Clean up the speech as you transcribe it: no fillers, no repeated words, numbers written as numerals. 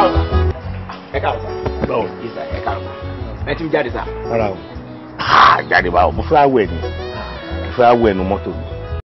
káàrọ̀ sà. Ẹ káàrọ̀ sà. Báwo? Ẹ káàrọ̀ sà. Ẹ ti ń jáde sà. Rárá o. Jáde báwo? Mo fẹ́ wẹ̀ ni. Mo fẹ́ wẹ̀ nu mọ́tò mi.